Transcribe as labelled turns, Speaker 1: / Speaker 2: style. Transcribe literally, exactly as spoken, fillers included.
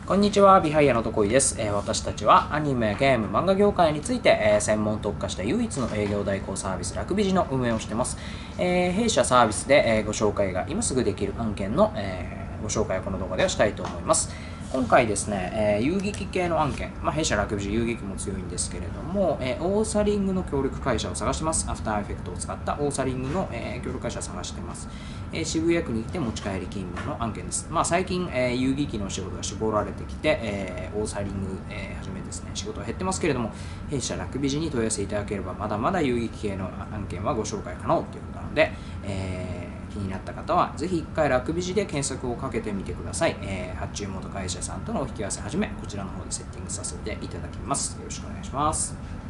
Speaker 1: こんにちは、ビハイヤのとこいです。えー私たちはアニメ、ゲーム、漫画業界について、えー専門特化した唯一の営業代行サービス、ラクビジの運営をしています。えー弊社サービスで、えーご紹介が今すぐできる案件の、えーご紹介をこの動画ではしたいと思います。今回ですね、えー遊撃系の案件、まあ、弊社ラクビジ遊撃も強いんですけれども、えーオーサリングの協力会社を探してます。アフターエフェクトを使ったオーサリングの、えー協力会社を探してます。えー渋谷区に来て持ち帰り勤務の案件です。まあ、最近、えー遊撃の仕事が絞られてきて、えーオーサリング、えーはじめですね、仕事は減ってますけれども、弊社ラクビジに問い合わせいただければ、まだまだ遊撃系の案件はご紹介可能ということなので、えー気になった方はぜひ一回ラクビジで検索をかけてみてください。えー発注元会社さんとのお引き合わせはじめ、こちらの方でセッティングさせていただきます。よろしくお願いします。